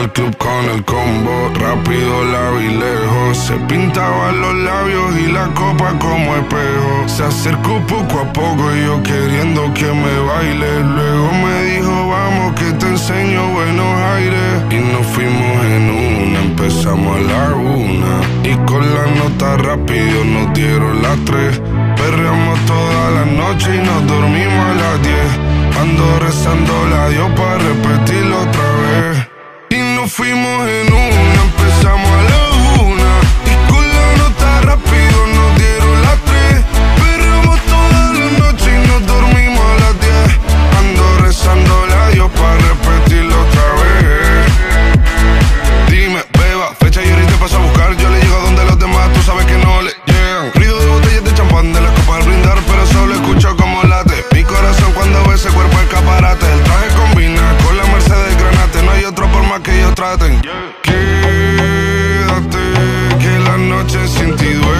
al club con el combo, rápido la vi lejos. Se pintaba los labios y la copa como espejo. Se acercó poco a poco y yo queriendo que me baile. Luego me dijo vamos que te enseño buenos aires. Y nos fuimos en una, empezamos a la 1. Y con la nota rápido nos dieron las 3. Perreamos toda la noche y nos dormimos a las 10. Ando rezando la Dios para repetirlo otra vez. Y nos fuimos en una, empezamos a la 1. Y con la nota rápido nos dieron las 3. Perreamos toda la noche y nos dormimos a las 10. Ando rezando la Dios para repetirlo otra vez. Dime, beba, fecha y ahorita paso a buscar. Yo le llego donde los demás, tú sabes que no le llegan. Ruido de botellas de champán de las copas al brindar, pero solo escucho como late mi corazón cuando ve ese cuerpo escaparate. El traje combina con la Mercedes Granate. No hay otro por más que ellos traten. Quédate, que la noche sin ti duele.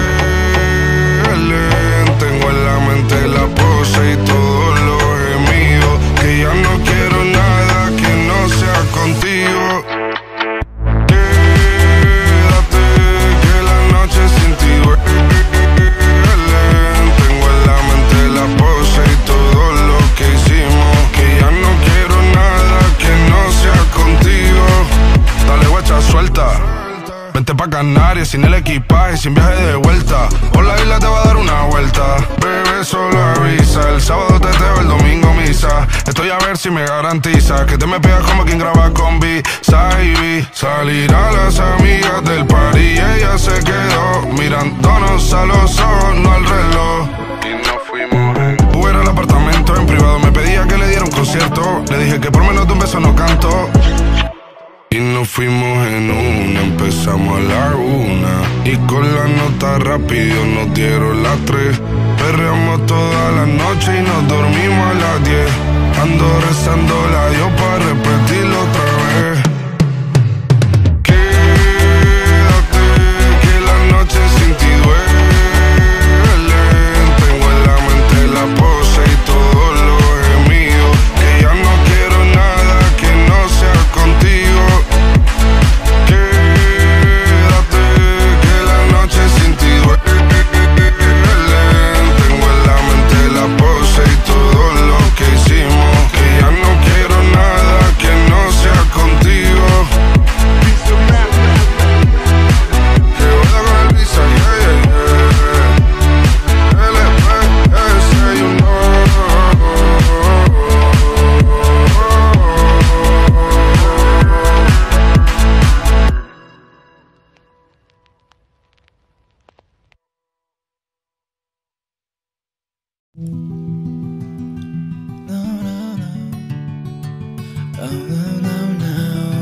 Tengo en la mente la pose y todos los gemidos. Que ya no quiero nada que no sea contigo. Quédate, que la noche sin ti duele. Tengo en la mente la pose y todo lo que hicimos. Que ya no quiero nada que no sea contigo. Dale guacha, suelta. Vente pa' Canarias sin el equipaje, sin viaje de vuelta. Por la isla te va a dar una vuelta. Bebé, solo avisa. El sábado teteo, el domingo misa. Estoy a ver si me garantiza que te me pegas como quien graba con B-Side. Salir a las amigas del party y ella se quedó mirándonos a los ojos, no al reloj. Y nos fuimos en Uber al apartamento en privado. Me pedía que le diera un concierto. Le dije que por menos de un beso no canto. Y nos fuimos en una, empezamos a la 1. Y con la nota rápido nos dieron las 3. Perreamos toda la noche y nos dormimos a las 10. Ando rezando la Dios para repetirlo otra vez. Quédate, que la noche sin ti duele. Tengo en la mente la pose y todos los gemidos. Que ya no quiero nada que no sea contigo. Quédate, que la noche sin ti duele. Tengo en la mente la pose y todo lo que hicimos. Que ya no quiero nada que no sea contigo. Que vuelva con el visa, yeah, yeah, yeah. LPS, you know. No, no, no. Oh, no, no, no.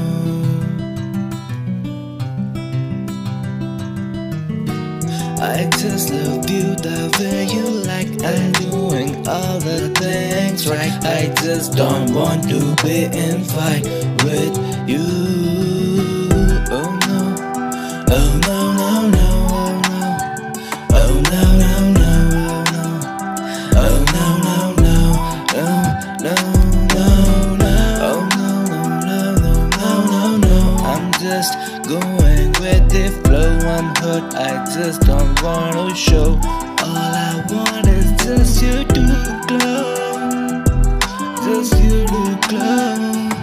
I just love you the way you like. I'm doing all the things right. I just don't want to be in fight with you. Oh no, oh no, no, no, oh no, oh no, no, no, oh no, oh no, no, no, no, no, no, oh no, no, no, no, no, no. I'm just going with the flow. I'm hurt, I just don't want to show. All I want is just you to glow, just you to glow.